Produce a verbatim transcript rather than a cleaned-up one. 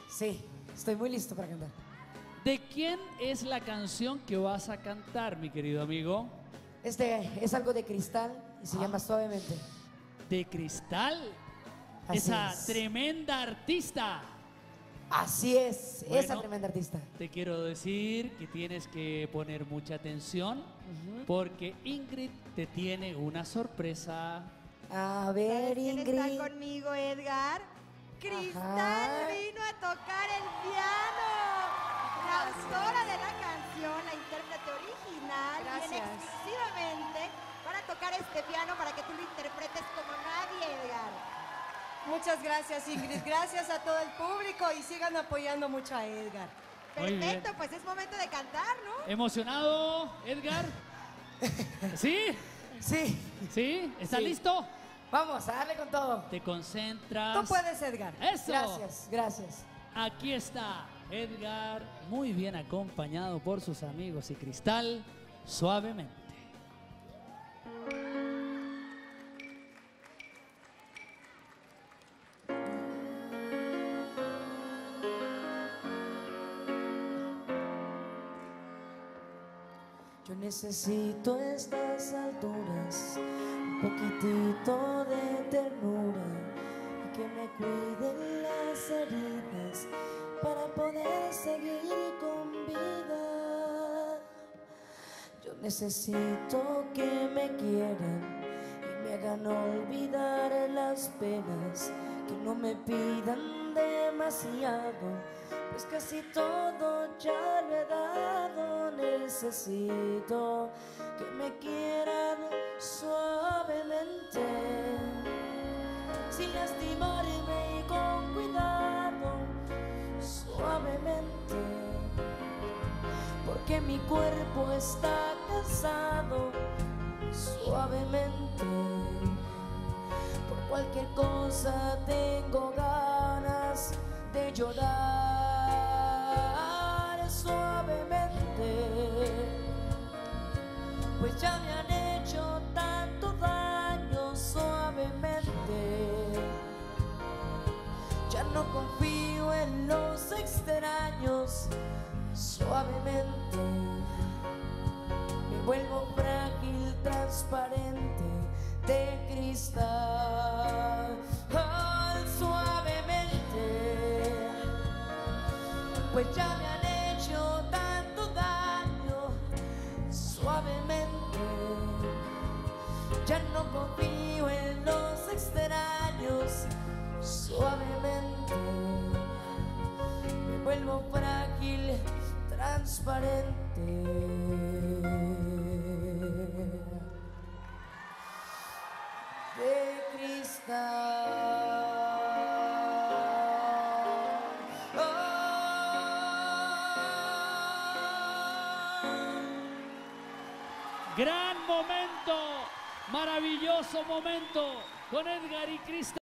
Sí, estoy muy listo para cantar. ¿De quién es la canción que vas a cantar, mi querido amigo? Este es algo de Cristal y se Ah. llama Suavemente. ¿De Cristal? Así Esa es. tremenda artista. Así es, Bueno, esa tremenda artista. Te quiero decir que tienes que poner mucha atención Ujú. porque Ingrid te tiene una sorpresa. A ver, ¿Sabes quién Ingrid. está conmigo, Edgar? Cristal Ajá. vino a tocar el piano. La autora de la canción, la intérprete original, viene Gracias. exclusivamente para tocar este piano para que tú lo interpretes como nadie, Edgar. Muchas gracias, Ingrid. Gracias a todo el público y sigan apoyando mucho a Edgar. Muy bien. Perfecto, pues es momento de cantar, ¿no? ¿Emocionado, Edgar? ¿Sí? Sí, ¿Sí? ¿Estás Sí. listo? vamos a darle con todo. Te concentras. Tú puedes, Edgar. ¡Eso! Gracias, gracias. Aquí está Edgar, muy bien acompañado por sus amigos y Cristal, Suavemente. Yo necesito a estas alturas un poquitito de ternura y que me cuiden las heridas para poder seguir con vida. Yo necesito que me quieran y me hagan olvidar las penas, que no me pidan demasiado, pues casi todo ya lo he dado. Necesito que me quieran suavemente, sin lastimarme y con cuidado, suavemente, porque mi cuerpo está cansado, suavemente, por cualquier cosa tengo ganas de llorar, suavemente, pues ya me han hecho tanto daño, suavemente, ya no confío en los extraños, suavemente, me vuelvo frágil, transparente, de cristal. Oh, suavemente, pues ya me han hecho tanto daño, suavemente, ya no confío en los extraños, suavemente, me vuelvo frágil, transparente, de cristal. Oh. Gran momento, maravilloso momento con Edgar y Cristal.